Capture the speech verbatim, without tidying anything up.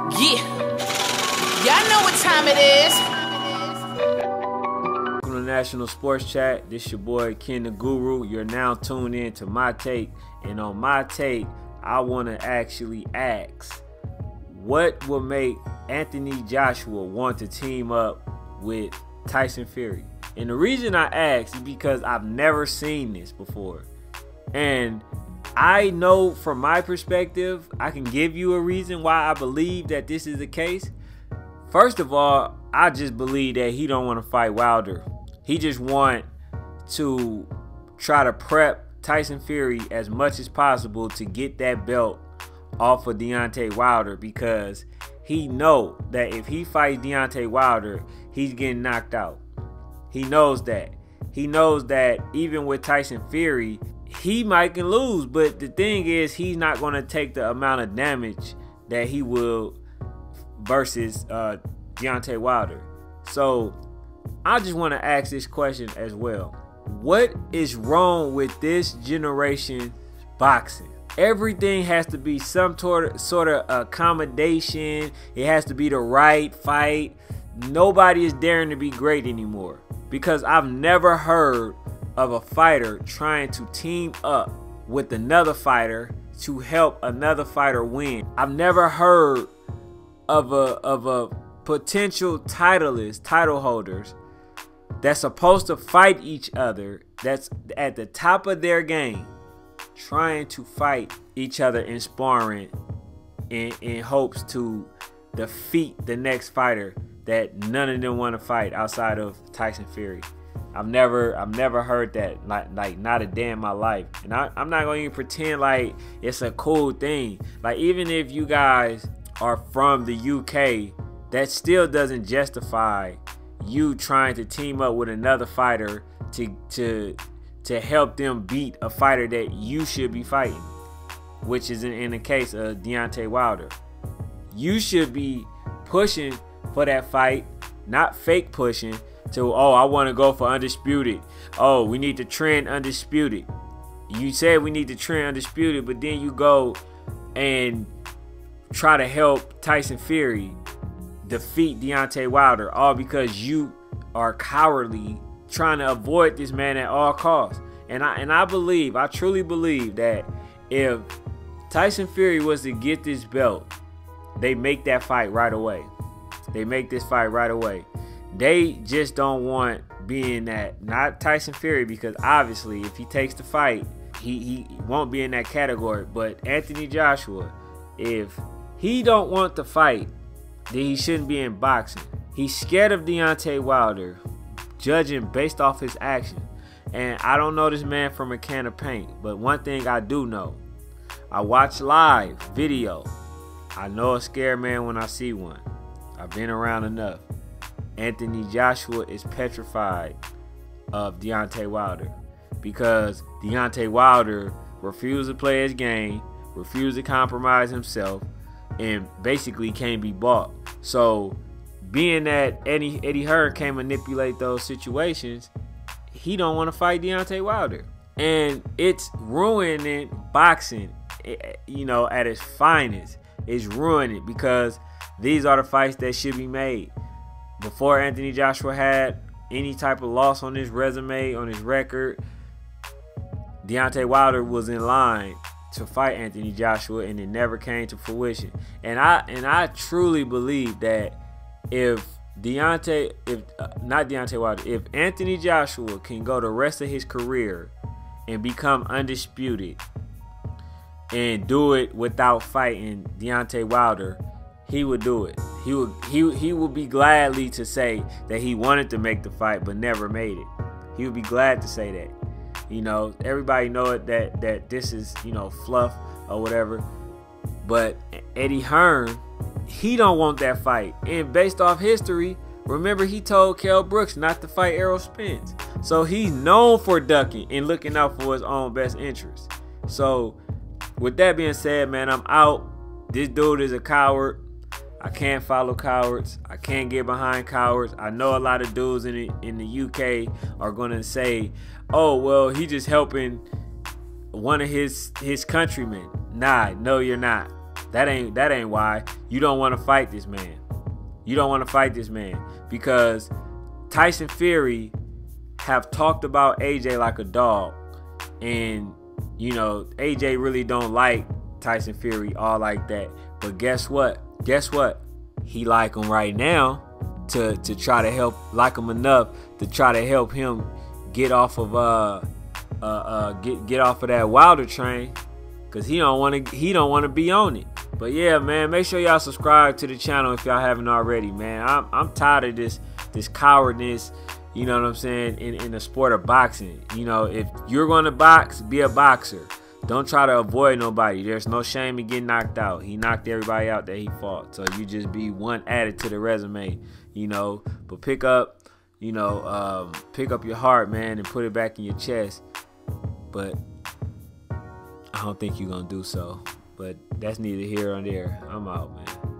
Yeah, y'all know what time it is. Welcome to National Sports Chat. This your boy Ken the Guru. You're now tuned in to my take, and on my take, I want to actually ask, what will make Anthony Joshua want to team up with Tyson Fury? And the reason I ask is because I've never seen this before, and I know from my perspective, I can give you a reason why I believe that this is the case. First of all, I just believe that he don't want to fight Wilder. He just want to try to prep Tyson Fury as much as possible to get that belt off of Deontay Wilder, because he know that if he fights Deontay Wilder, he's getting knocked out. He knows that. He knows that even with Tyson Fury, he might can lose, but the thing is, he's not going to take the amount of damage that he will versus uh, Deontay Wilder. So I just want to ask this question as well. What is wrong with this generation boxing? Everything has to be some sort of, sort of accommodation. It has to be the right fight. Nobody is daring to be great anymore, because I've never heard of a fighter trying to team up with another fighter to help another fighter win. I've never heard of a of a potential titleist, title holders that's supposed to fight each other, that's at the top of their game, trying to fight each other in sparring in, in hopes to defeat the next fighter that none of them want to fight outside of Tyson Fury. I've never, I've never heard that, like, like not a day in my life. And I, I'm not going to even pretend like it's a cool thing. Like, even if you guys are from the U K, that still doesn't justify you trying to team up with another fighter to, to, to help them beat a fighter that you should be fighting, which is in, in the case of Deontay Wilder. You should be pushing for that fight, not fake pushing to, oh, I want to go for undisputed. Oh, we need to trend undisputed. You said we need to trend undisputed, but then you go and try to help Tyson Fury defeat Deontay Wilder, all because you are cowardly trying to avoid this man at all costs. And I and I believe, I truly believe that if Tyson Fury was to get this belt, they make that fight right away. They make this fight right away. They just don't want being that, not Tyson Fury, because obviously if he takes the fight, he, he won't be in that category. But Anthony Joshua, if he don't want the fight, then he shouldn't be in boxing. He's scared of Deontay Wilder, judging based off his action. And I don't know this man from a can of paint, but one thing I do know, I watch live video. I know a scared man when I see one. I've been around enough. Anthony Joshua is petrified of Deontay Wilder, because Deontay Wilder refused to play his game, refused to compromise himself, and basically can't be bought. So being that Eddie, Eddie Hearn can manipulate those situations, he don't want to fight Deontay Wilder. And it's ruining boxing, you know, at its finest. It's ruining it, because these are the fights that should be made. Before Anthony Joshua had any type of loss on his resume, on his record, Deontay Wilder was in line to fight Anthony Joshua, and it never came to fruition. And I and I truly believe that if Deontay, if uh, not Deontay Wilder, if Anthony Joshua can go the rest of his career and become undisputed and do it without fighting Deontay Wilder, he would do it. He would he he would be gladly to say that he wanted to make the fight but never made it. He would be glad to say that. You know, everybody know it that that this is, you know, fluff or whatever. But Eddie Hearn, he don't want that fight. And based off history, remember he told Kell Brooks not to fight Errol Spence. So he's known for ducking and looking out for his own best interest. So with that being said, man, I'm out. This dude is a coward. I can't follow cowards. I can't get behind cowards. I know a lot of dudes in the, in the U K are going to say, oh, well, he just helping one of his, his countrymen. Nah, no, you're not. That ain't that ain't why. You don't want to fight this man. You don't want to fight this man because Tyson Fury have talked about A J like a dog, and you know A J really don't like Tyson Fury all like that. But guess what? Guess what? He like him right now to to try to help, like him enough to try to help him get off of uh uh, uh get get off of that Wilder train, cause he don't want to he don't want to be on it. But yeah, man, make sure y'all subscribe to the channel if y'all haven't already, man. I'm I'm tired of this this cowardness, you know what I'm saying, in in the sport of boxing. You know, if you're gonna box, be a boxer. Don't try to avoid nobody. There's no shame in getting knocked out. He knocked everybody out that he fought. So you just be one added to the resume, you know. But pick up, you know, um, pick up your heart, man, and put it back in your chest. But I don't think you're going to do so. But that's neither here nor there. I'm out, man.